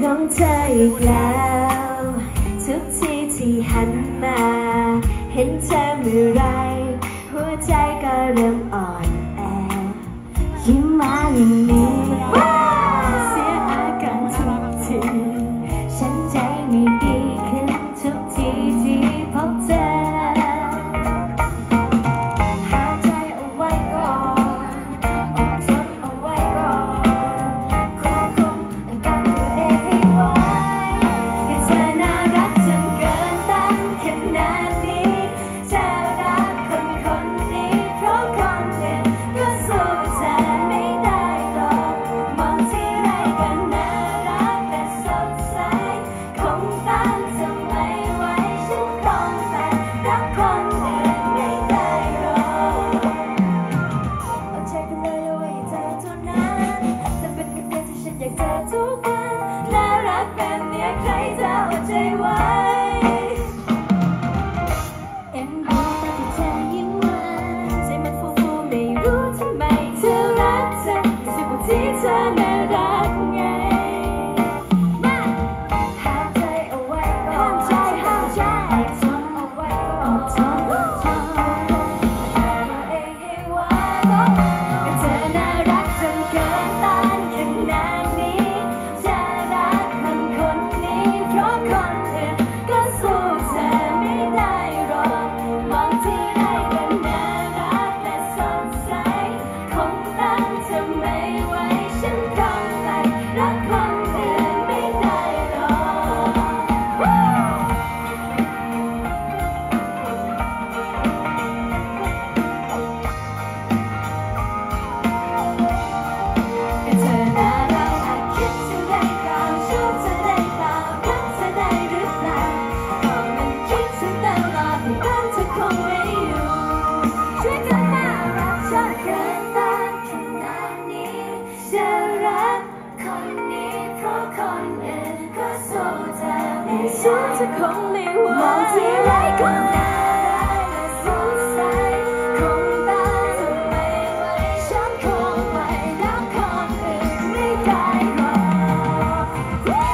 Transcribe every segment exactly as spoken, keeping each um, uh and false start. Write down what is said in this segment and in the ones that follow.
น้องเธออีกแล้วทุกทีที่หันมาเห็นเธอเมื่อไรหัวใจก็เริ่มอ่อนแอยิ้มมาอย่างนี้เสียอาการทุกทีฉันใจไม่ดีขึ้นทุกทีที่พบเธอหาใจเอาไว้ก่อนอดทนเอาไว้ก่อนควบคุมอาการตัวเองให้ไว้แค่เธอน่ารักจนเกินต้านขนาดนี้เธอรักคนคนนี้เพราะคนอื่นก็สู้เธอไม่ได้หรอกมองที่ไรก็น่ารักและสดใสคงต้านเธอไม่ไหวฉันคงแต่รักคนอื่นไม่ได้หรอกเอาใจกันเลยเอาไว้ให้เธอเท่านั้นจะเป็นคนเดียวที่ฉันอยากเจอทุกวันน่ารักแบบเนี้ยใครจะเอาใจไว้เอ็นดูตอนที่เธอยิ้มหวานใจมันฟูฟูไม่รู้ทำไมเธอรักเธอสุดกว่าที่เธอน่ารักไงห้ามใจเอาไว้ก่อนห้ามใจห้ามใจอดทนเอาไว้ก่อนอดทนอดทนตัวเองให้ไว้ก็เธอน่ารักจนเกินต้านขนาดนี้เธอรักคนคนนี้เพราะคนอื่นก็สู้เธอไม่ได้หรอกมองที่ไรก็น่ารักและสดใสคงต้านเธอไม่ไหวฉันคงแต่รักคนอื่นไม่ได้หรอกเธอน่ารักอาจคิดถึงได้เปล่าชอบเธอได้เปล่ารักเธอได้หรือเปล่าก็มันคิดถึงตลอดที่บ้านเธอคงไม่อยู่ช่วยกันน่ารักชอบเกินต้านขนาดนี้เธอรักคนนี้เพราะคนอื่นก็สู้เธอไม่สู้เธอคงไม่ไหวมองที่ไรก็น่ารักและสดใสคงต้านเธอไม่ไหวฉันคงไม่รักคนอื่นไม่ได้หรอกเธอ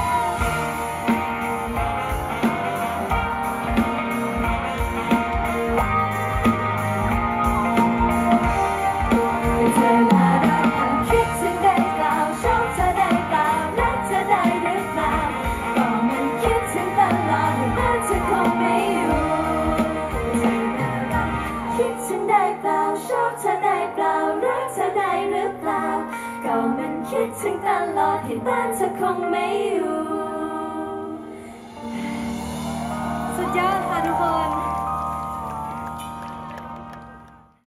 น่ารักอาจคิดถึงได้เปล่าชอบเธอได้เปล่ารักเธอได้หรือเปล่าก็มันคิดถึงตลอดว่าบ้านเธอคงไม่อยู่เธอน่ารักคิดถึงได้เปล่าชอบเธอได้เปล่ารักเธอได้หรือเปล่าก็มันคิดถึงตลอดที่บ้านเธอคงไม่อยู่สุดยอดค่ะทุกคน